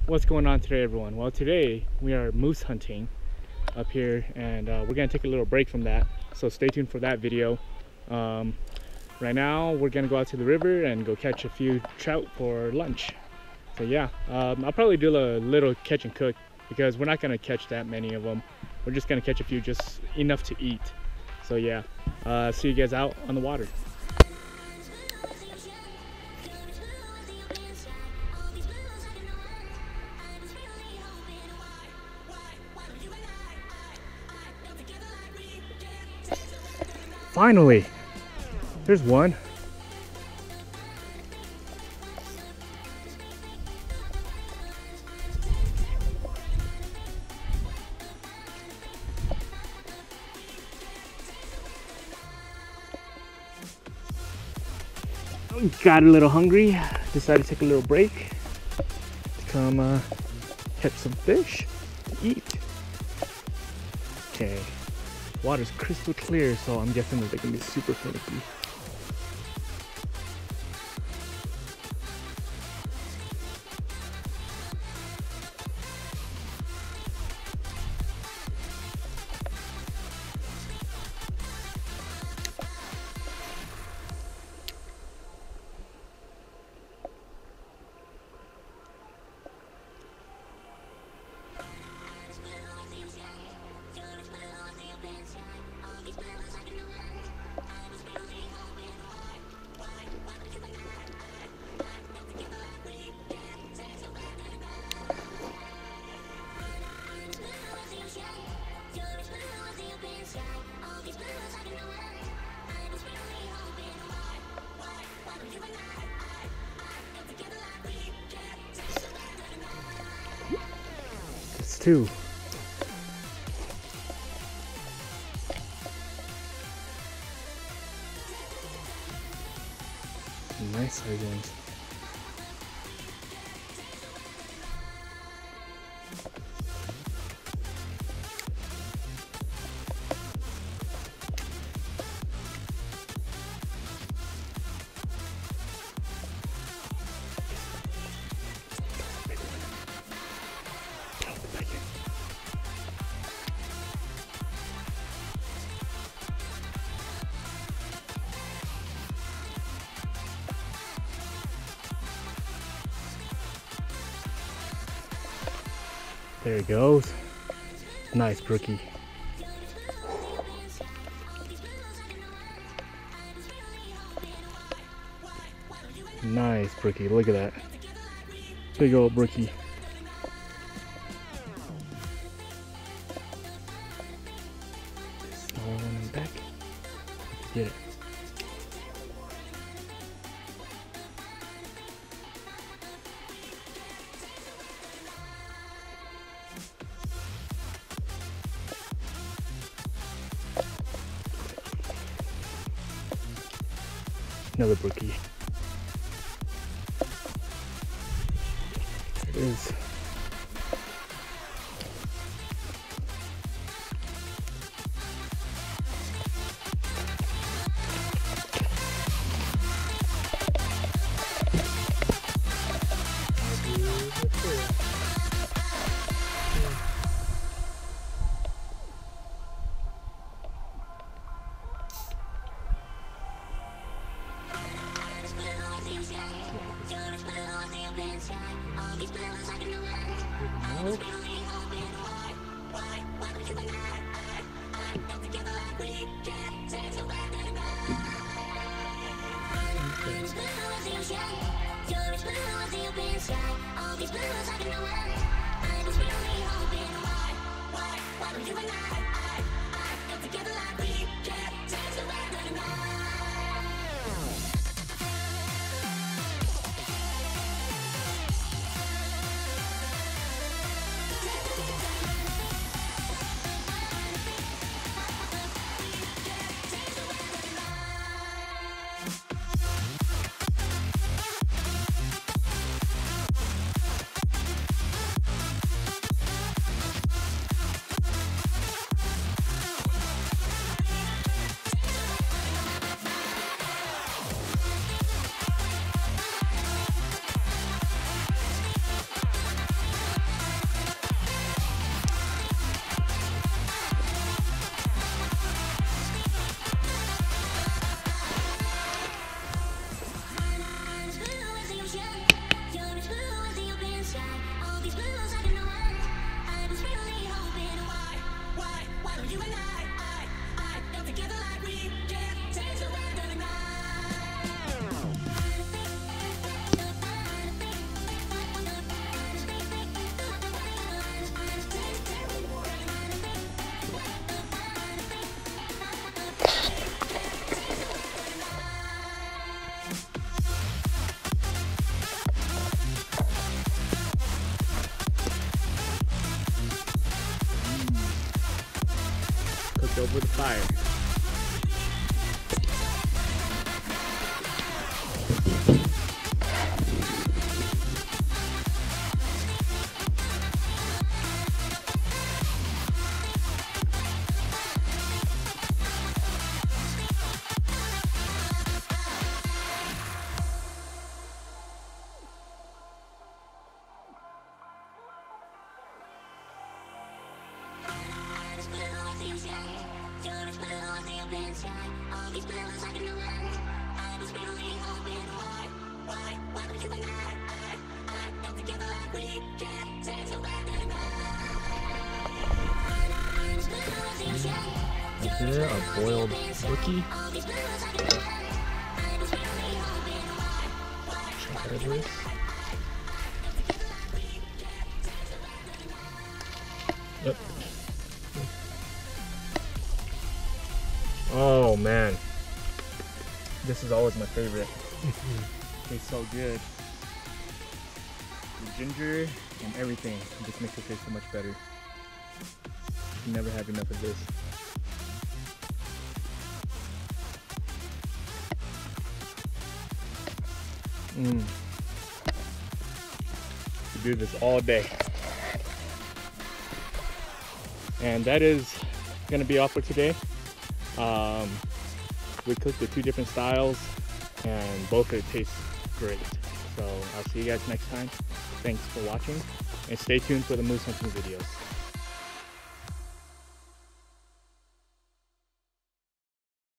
What's going on today, everyone? Well, today we are moose hunting up here, and we're gonna take a little break from that, so stay tuned for that video. Right now we're gonna go out to the river and go catch a few trout for lunch. So yeah, I'll probably do a little catch and cook because we're not gonna catch that many of them. We're just gonna catch a few, just enough to eat. So yeah, see you guys out on the water. Finally, there's one. Got a little hungry, decided to take a little break to come catch some fish to eat. Okay. Water's crystal clear, so I'm guessing that they're gonna be super finicky. Two. Nice size ones. There he goes. Nice brookie. Nice brookie. Look at that. Big old brookie. Small one in the back. Get it. Another brookie. There it is. over the fire. Here, our boiled brookie. Try this. Yep. Oh man, this is always my favorite. Tastes so good. The ginger and everything just makes it taste so much better. You never have enough of this. You do this all day. And that is gonna be all for today. We cooked the 2 different styles and both of it taste great. So I'll see you guys next time. Thanks for watching and stay tuned for the moose hunting videos.